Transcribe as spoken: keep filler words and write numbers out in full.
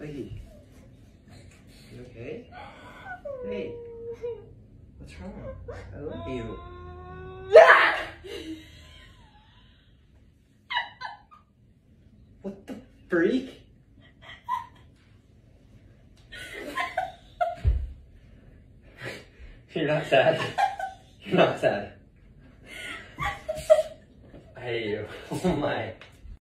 Hey. You okay? Hey. What's wrong? I love you. What the freak? You're not sad. You're not sad. I hate you. Oh my.